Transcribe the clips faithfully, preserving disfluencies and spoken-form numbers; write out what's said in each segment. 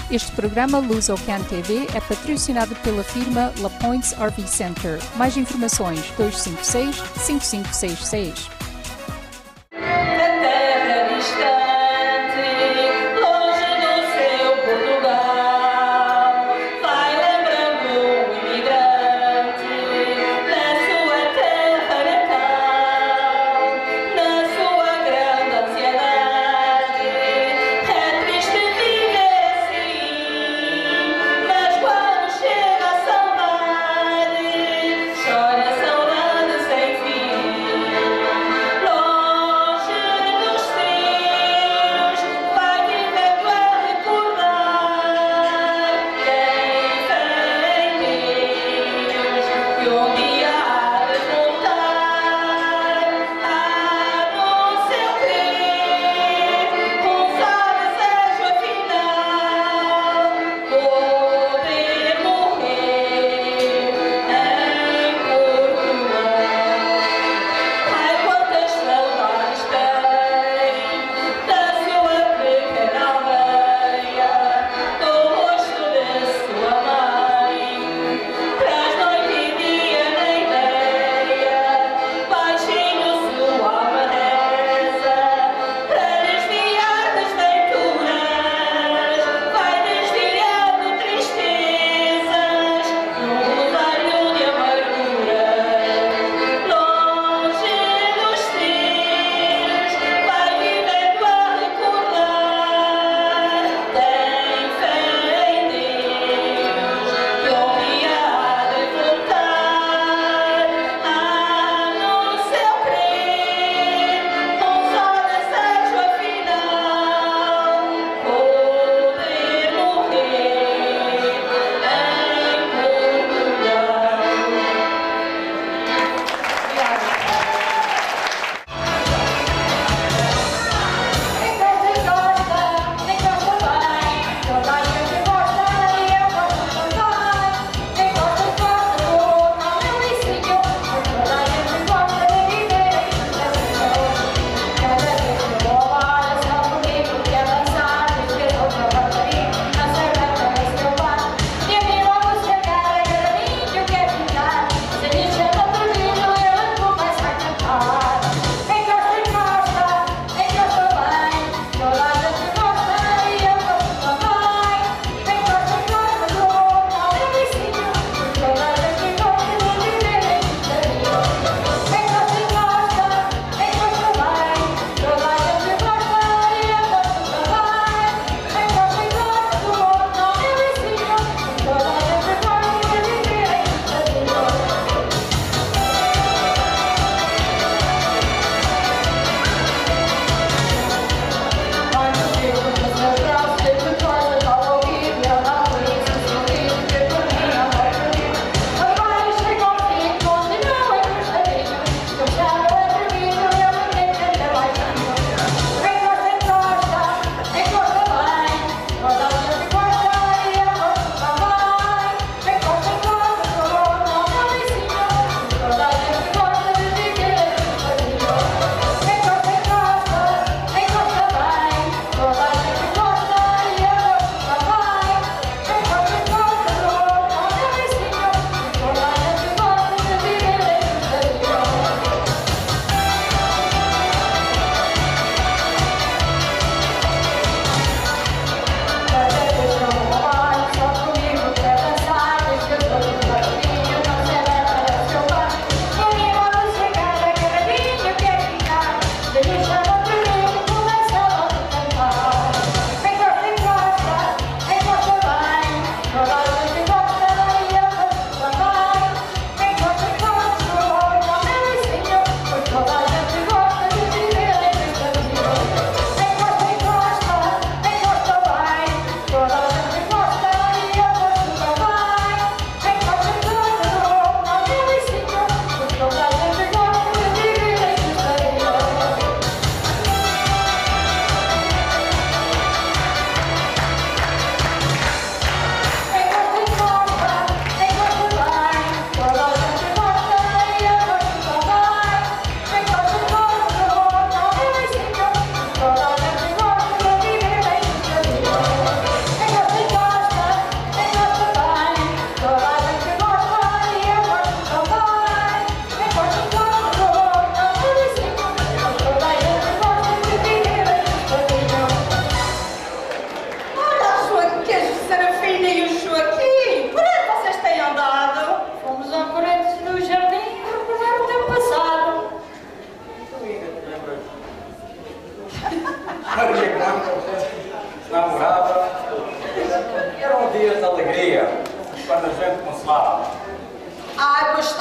Este programa Lusocan T V é patrocinado pela firma La Pointe R V Center. Mais informações dois cinco seis, cinco cinco seis seis. Traz noite e dia nem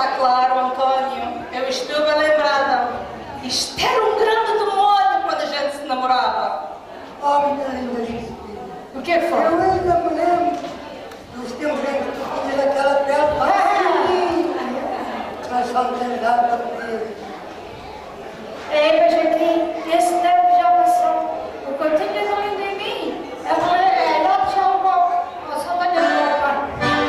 Está claro, Antônio. Eu estou bem lembrada. Isto era um grande demônio quando a gente se namorava. Oh, minha linda Gisela. O que foi? Eu ainda me lembro dos tempos em que tu tinhas aquela pele fininha. Mas só não tens nada para pedir. É, mas aqui, esse tempo já passou. O que eu tinha doendo em mim é melhor deixar o bom. Eu só tenho a roupa.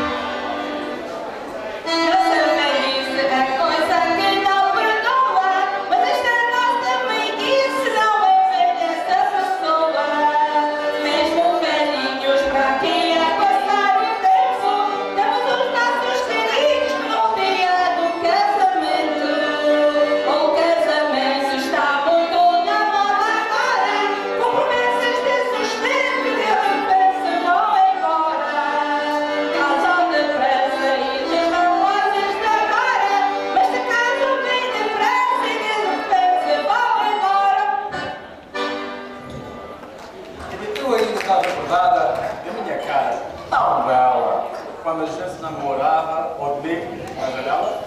Eu sou feliz, é coisa que não perdoa. Mas esta é a nossa meiguice, não envelhece a pessoa. Mesmo velhinhos, para que é passar o tempo, temos os nossos queridos no dia do casamento. O casamento está muito na moda agora, com promessas de sustento e de repente se vão embora. Casam depressa e desnamorem de agora, mas se casam bem depressa e de repente se vão embora. E tu ainda estás recordada da minha cara, tão bela, quando a gente namorava ao beco na janela?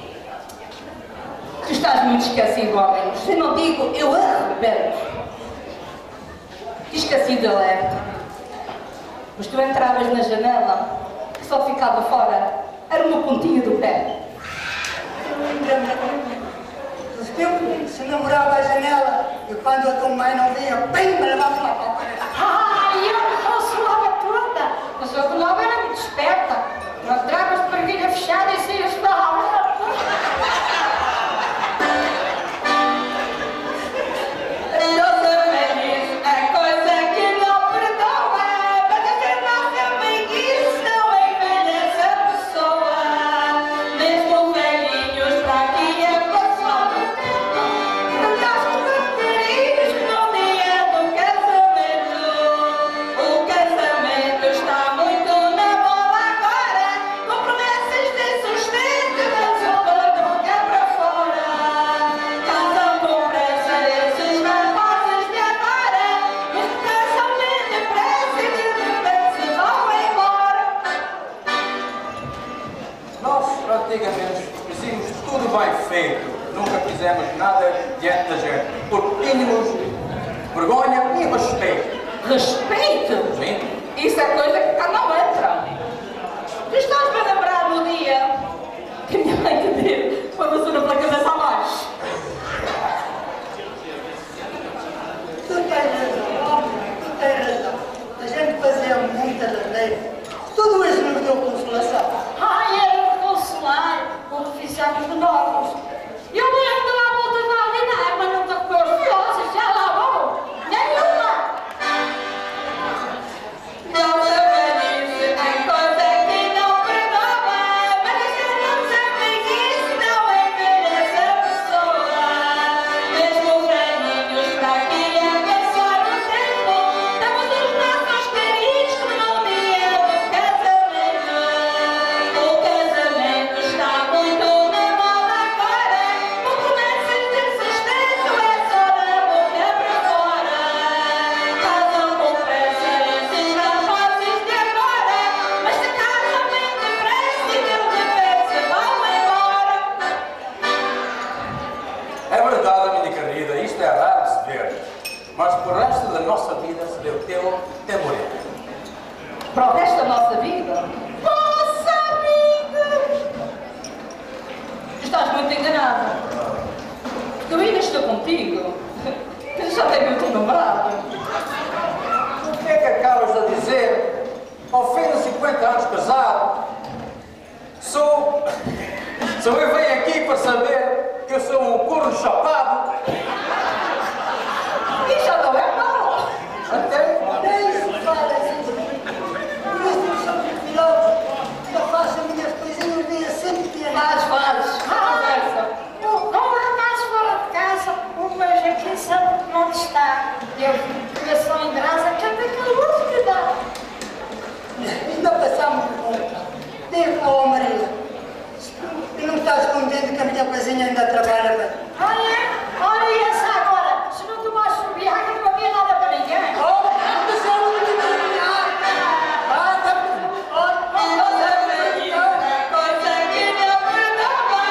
Tu estás muito esquecido, homem. Se não digo, eu arrebento. Esquecido ele é. Mas tu entravas na janela, que só ficava fora, era uma pontinha do pé. Eu ainda me lembro dos tempos em que se namorava à janela e quando a tua mãe não vinha, bem, me levava uma pau para ela. Ah, e eu me consolava toda. Mas eu de novo era muito esperta. Nós entrávamos de barriguinha fechada e saías da aula. Eu sou feliz, é coisa que não perdoa. Mas essa nossa meiguice não envelhece a pessoa. Mesmo velhinhos, para que é passar o tempo. Não estás com queridos no dia do casamento. O casamento está muito na moda agora, com promessas de sustento, mas o bando que é para fora. Casam com pressa esses rapazes de agora, mas casam bem depressa e de repente se vão embora. Nós, antigamente, fizemos tudo bem feito, nunca fizemos nada diante da gente, porque tínhamos vergonha e respeito. Respeito? Sim? Isso é coisa que cá não entra. Tu estás a lembrar no dia que a minha mãe te deu uma vassoura pela cabeça abaixo? Tu tens razão, homem, tu tens razão. A gente fazia muita asneira. Tudo isso nos deu consolação. Ai, era de consolar o que fizemos de novos. Eu mesmo de lá volta da ordinária, mas não tocou as filhosas, já lá vou. Nenhuma. Eu sou feliz, é coisa que não perdoa. Mas esta nossa meiguice não envelhece a pessoa. Mesmo velhinhos, para que é passar o tempo, temos os nossos queridos no dia do casamento. O casamento está muito na moda agora, com promessas de sustento, é só da boca para fora. Casam com pressa esses rapazes de agora, mas se casam bem depressa e de repente se vão embora. É verdade, minha querida, isto é raro de se ver, mas para o resto da nossa vida se deu tempo até morrer. Para o resto da nossa vida? Nossa vida! Tu estás muito enganada. Porque eu ainda estou contigo. Eu já tenho o teu namorado. O que é que acabas a dizer? Ao fim de cinquenta anos casado, sou, sou eu venho aqui para saber que eu sou um corno chapado. E já não é mau. Até Nem se fala assim. Por isso que somos pilotos. Eu faço as minhas coisinhas bem assim, que é Faz, faz. Conversa. Não andares fora de casa, o meu aqui sabe onde está. Eu vi coração em brasa, que até que luz que dá. Ainda passamos por Digo, oh Maria, e não estás contente que a minha coisinha ainda trabalha bem? Ah, é? Olha e essa agora, se não tomares subir água, não havia nada para ninguém. Oh, mas eu não me terminar! Ah, tá bom. Coisa que não perdoa,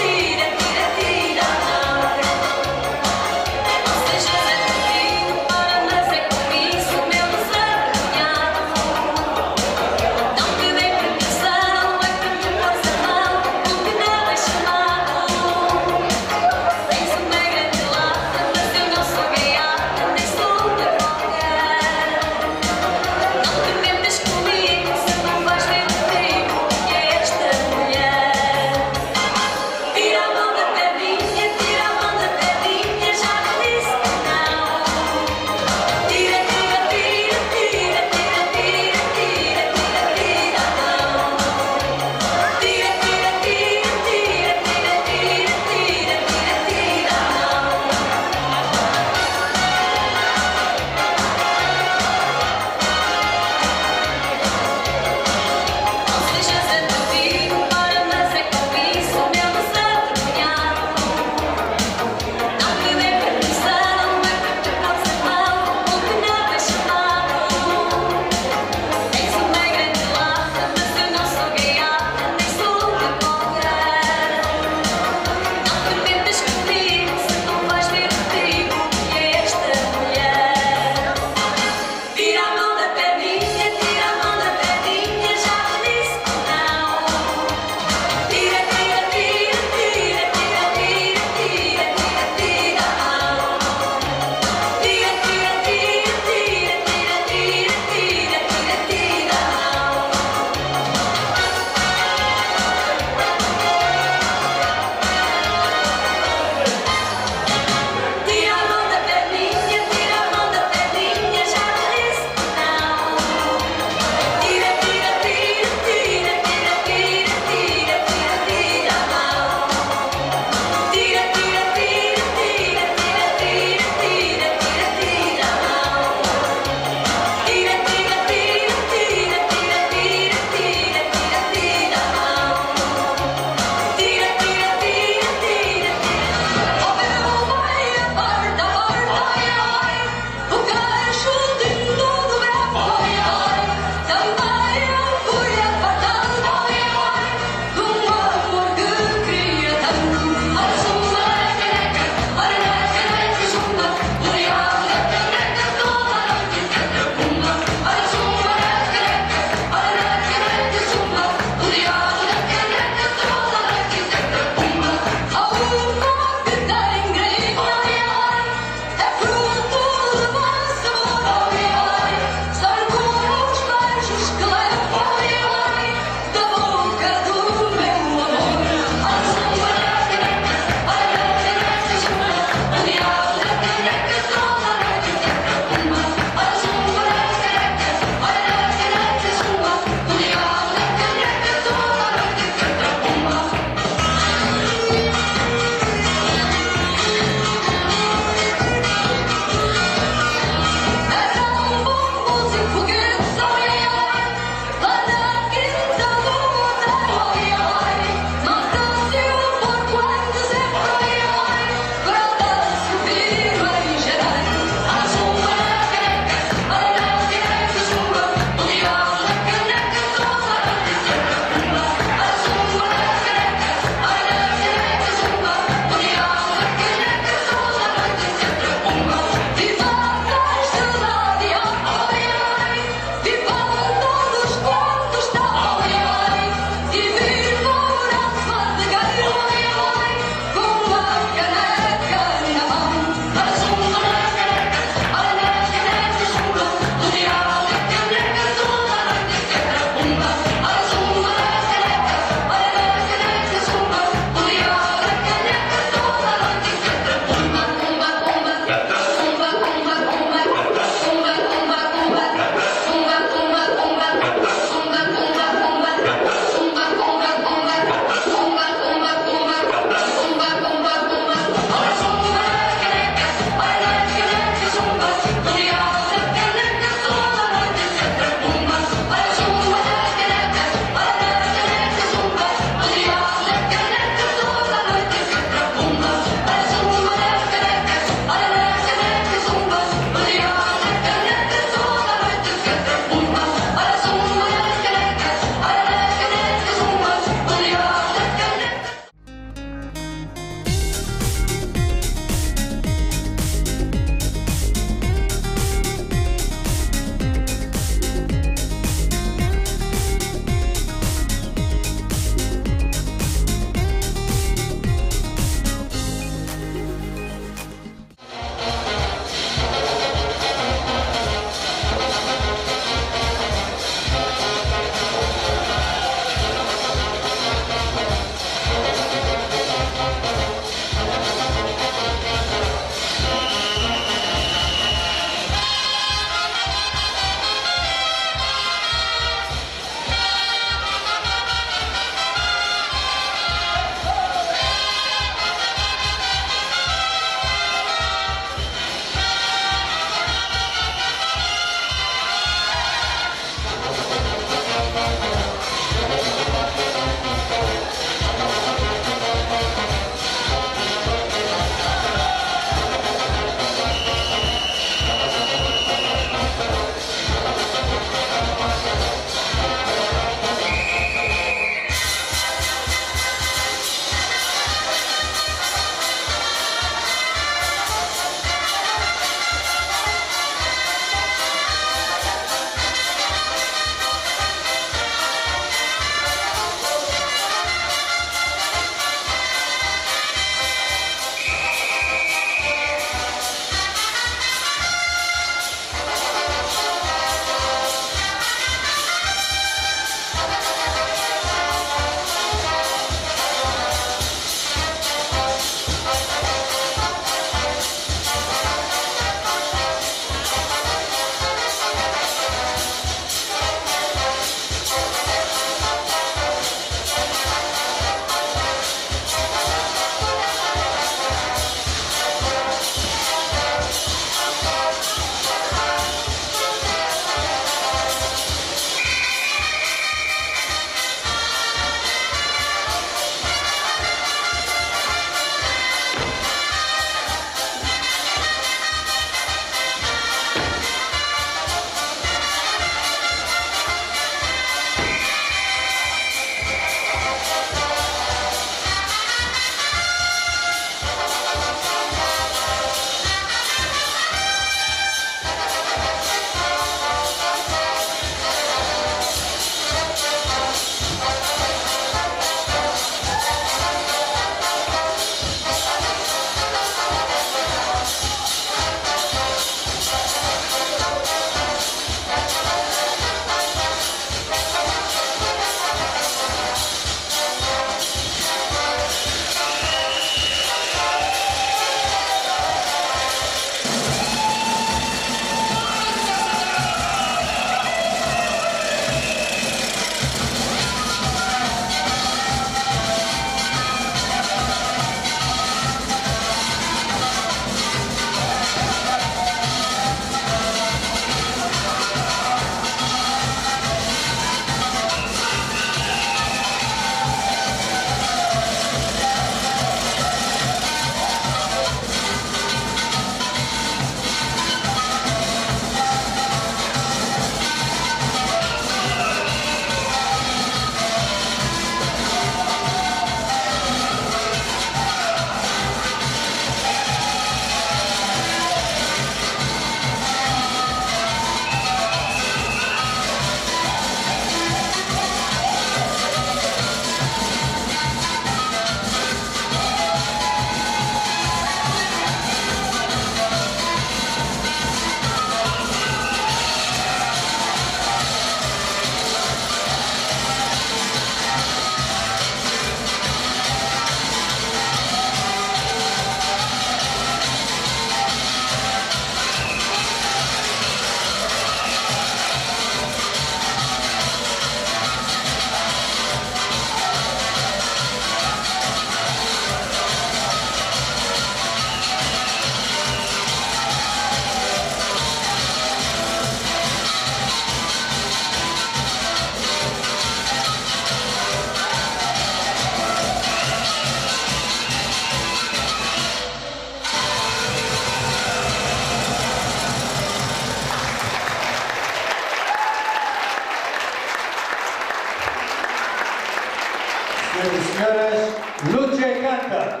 Palmas, Lúcia canta.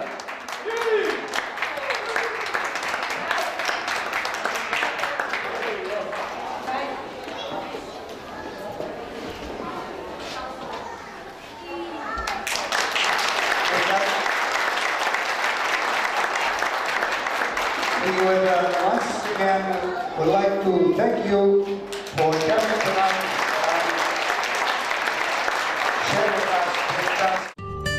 We would uh, once again would like to thank you for coming tonight and sharing with us this dance.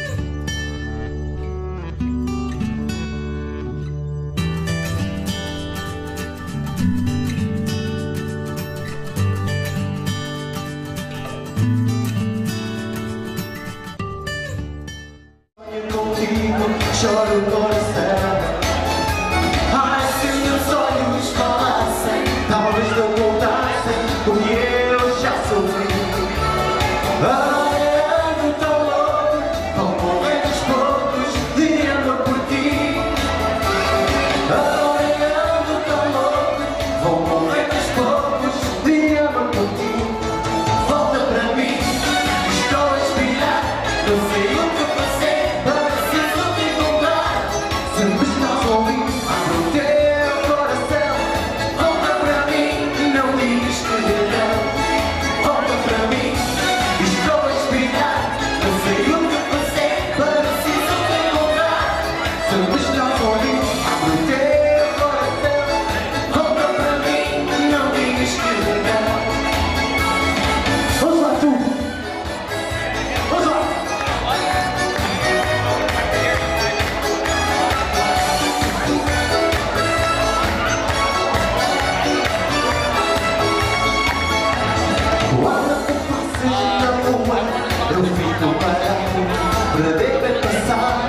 Contigo choro o coração. Ai, se os meus olhos falassem, talvez não contassem o que eu já sofri. Ai, ando tão louco, vão morrer aos poucos de amor por ti. Ai, ando tão louco, vão morrer aos poucos de amor por ti. Volta para mim, estou a expirar, não sei o que fazer. Preciso te encontrar, se me estás a ouvir, abre o teu coração. Volta para mim, não digas que não. Volta para mim, estou a expirar, não sei o que fazer. Preciso te encontrar, se me estás a ouvir, abre o teu coração. Volta para mim, não digas que não. Vamos lá, tu! Vamos lá! Quando tu passas na rua, eu fico parado para ver passar.